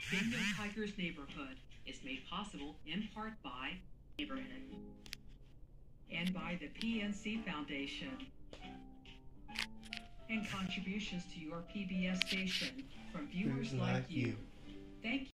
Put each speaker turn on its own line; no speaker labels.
Bingo Tigers Neighborhood is made possible in part by Neighborhood and by the PNC Foundation and contributions to your PBS station from viewers like you. Thank you.